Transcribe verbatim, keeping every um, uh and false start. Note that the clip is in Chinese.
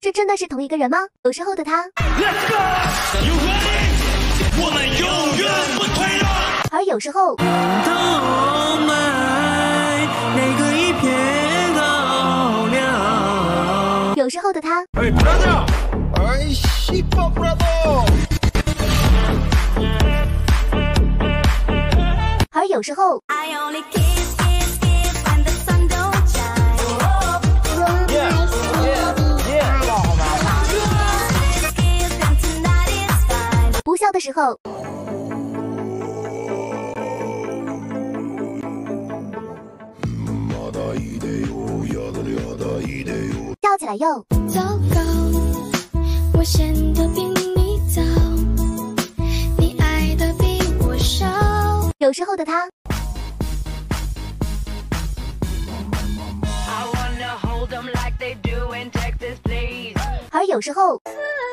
这真的是同一个人吗？有时候的他， Let's go! You ready? 我们永远不退让。 而有时候， 冬麦那个一片高粱。 有时候的他， 哎，brother，哎，西巴 brother。 而有时候。 I only kiss, kiss, kiss when the sun don't shine. Yeah, yeah, yeah. Kiss, kiss, and tonight is fine. 不笑的时候，笑起来又。 糟糕，我显得比你早，你爱的比我少。 有时候的他， I wanna hold them like they do in Texas, please. 而有时候。 可